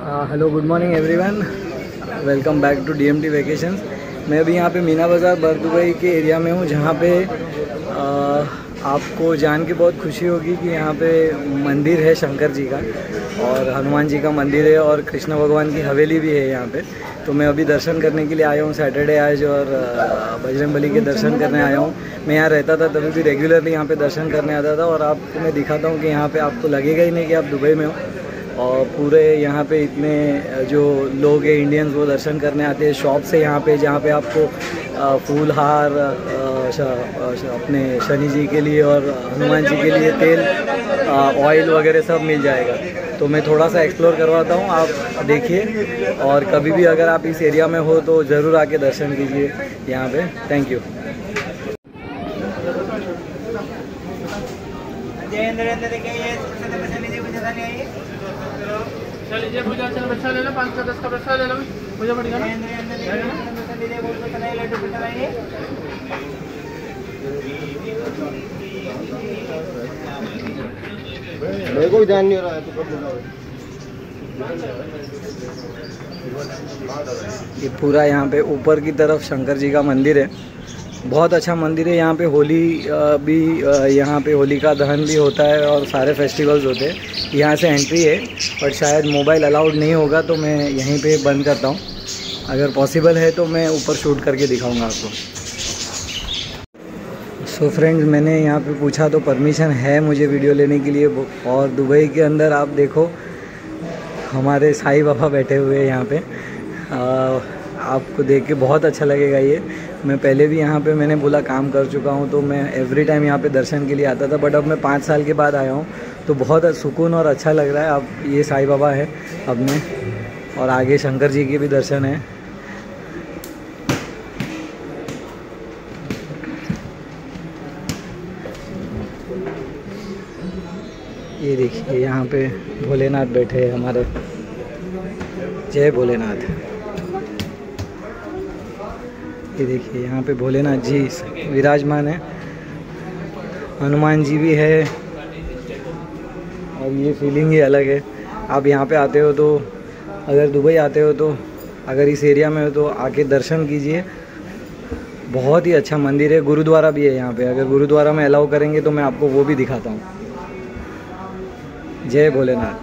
Hello good morning everyone, welcome back to DMT vacations. मैं अभी यहाँ पे मीना बाज़ार बर दुबई के एरिया में हूँ, जहाँ पे आपको जान के बहुत खुशी होगी कि यहाँ पे मंदिर है शंकर जी का और हनुमान जी का मंदिर है और कृष्ण भगवान की हवेली भी है यहाँ पे। तो मैं अभी दर्शन करने के लिए आया हूँ सैटरडे आज और बजरंगबली के दर्शन करने आया हूँ। मैं यहाँ रहता था तभी भी रेगुलरली यहाँ पे दर्शन करने आता था और आपको मैं दिखाता हूँ कि यहाँ पे आपको लगेगा ही नहीं कि आप दुबई में हो। और पूरे यहाँ पे इतने जो लोग हैं इंडियंस वो दर्शन करने आते हैं। शॉप से यहाँ पे जहाँ पे आपको फूल हार अपने शनि जी के लिए और हनुमान जी के लिए तेल ऑयल वगैरह सब मिल जाएगा। तो मैं थोड़ा सा एक्सप्लोर करवाता हूँ, आप देखिए। और कभी भी अगर आप इस एरिया में हो तो ज़रूर आके दर्शन कीजिए यहाँ पे। Thank you. चलिए पूजा चलो बच्चा ले लो, 5 का 10 का बच्चा ले लो, पूजा बढ़िया ना। मेरे को भी ध्यान नहीं हो रहा है तो कब बताओ। ये पूरा यहाँ पे ऊपर की तरफ शंकर जी का मंदिर है, बहुत अच्छा मंदिर है। यहाँ पे होली भी यहाँ पे होलिका दहन भी होता है और सारे फेस्टिवल्स होते हैं। यहाँ से एंट्री है पर शायद मोबाइल अलाउड नहीं होगा तो मैं यहीं पे बंद करता हूँ। अगर पॉसिबल है तो मैं ऊपर शूट करके दिखाऊंगा आपको। सो फ्रेंड्स, मैंने यहाँ पे पूछा तो परमिशन है मुझे वीडियो लेने के लिए। और दुबई के अंदर आप देखो हमारे साईं बाबा बैठे हुए हैं यहाँ पे। आपको देख के बहुत अच्छा लगेगा। ये मैं पहले भी यहाँ पे मैंने बोला काम कर चुका हूँ तो मैं एवरी टाइम यहाँ पे दर्शन के लिए आता था, बट अब मैं 5 साल के बाद आया हूँ तो बहुत सुकून और अच्छा लग रहा है। अब ये साईं बाबा है अब में और आगे शंकर जी के भी दर्शन है। ये देखिए यहाँ पे भोलेनाथ बैठे हैं हमारे। जय भोलेनाथ। ये देखिए यहाँ पे भोलेनाथ जी विराजमान है, हनुमान जी भी है और ये फीलिंग ही अलग है। आप यहाँ पे आते हो तो, अगर दुबई आते हो तो, अगर इस एरिया में हो तो आके दर्शन कीजिए। बहुत ही अच्छा मंदिर है। गुरुद्वारा भी है यहाँ पे, अगर गुरुद्वारा में अलाउ करेंगे तो मैं आपको वो भी दिखाता हूँ। जय भोलेनाथ।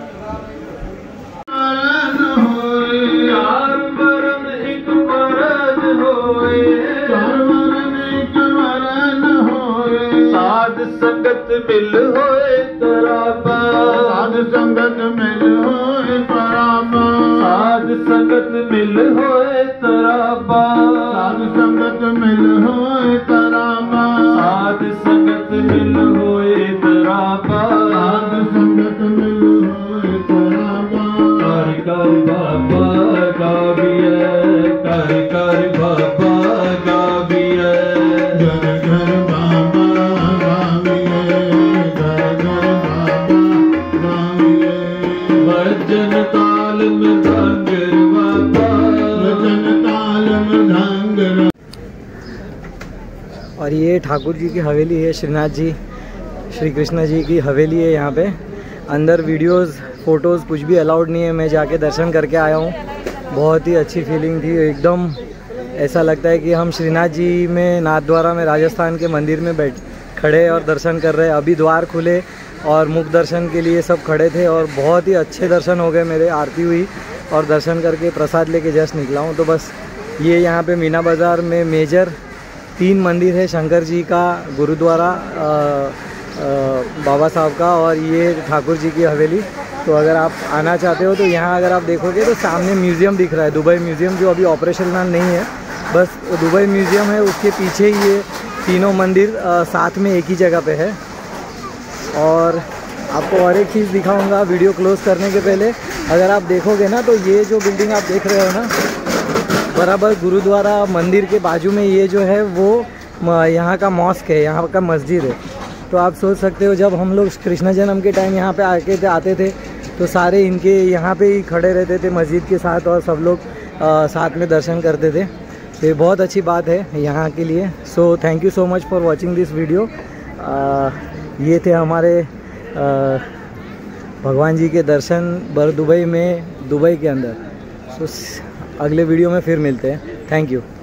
संगत मिल होए तराबा, साध संगत मिल होए तराबा, साध संगत मिल होए तराबा, साध संगत मिल होए तराबा, साध संगत मिल होए तराबा, साध संगत मिल होए तराबा। कर कर बाबा गाविए, कर कर बाबा गाविए, घर घर बाबा भजन ताल में धांगर बाबा, भजन ताल में धांगर। और ये ठाकुर जी की हवेली है, श्रीनाथ जी श्री कृष्ण जी की हवेली है। यहाँ पे अंदर वीडियोस फ़ोटोज़ कुछ भी अलाउड नहीं है। मैं जाके दर्शन करके आया हूँ, बहुत ही अच्छी फीलिंग थी। एकदम ऐसा लगता है कि हम श्रीनाथ जी में नाथद्वारा में राजस्थान के मंदिर में खड़े और दर्शन कर रहे हैं। अभी द्वार खुले और मुख दर्शन के लिए सब खड़े थे और बहुत ही अच्छे दर्शन हो गए मेरे। आरती हुई और दर्शन करके प्रसाद लेके जस्ट निकला हूँ। तो बस ये यहाँ पे मीना बाज़ार में मेजर 3 मंदिर है, शंकर जी का, गुरुद्वारा बाबा साहब का और ये ठाकुर जी की हवेली। तो अगर आप आना चाहते हो तो यहाँ अगर आप देखोगे तो सामने म्यूज़ियम दिख रहा है, दुबई म्यूज़ियम, जो अभी ऑपरेशनल नहीं है, बस दुबई म्यूज़ियम है। उसके पीछे ही ये तीनों मंदिर साथ में एक ही जगह पे है। और आपको और एक चीज़ दिखाऊंगा वीडियो क्लोज करने के पहले। अगर आप देखोगे ना तो ये जो बिल्डिंग आप देख रहे हो ना, बराबर गुरुद्वारा मंदिर के बाजू में ये जो है वो यहाँ का मॉस्क है, यहाँ का मस्जिद है। तो आप सोच सकते हो जब हम लोग कृष्ण जन्म के टाइम यहाँ पे आते थे तो सारे इनके यहाँ पे ही खड़े रहते थे मस्जिद के साथ और सब लोग साथ में दर्शन करते थे। तो ये बहुत अच्छी बात है यहाँ के लिए। So thank you so much for watching this video. ये थे हमारे भगवान जी के दर्शन बर दुबई में दुबई के अंदर। सो अगले वीडियो में फिर मिलते हैं। Thank you.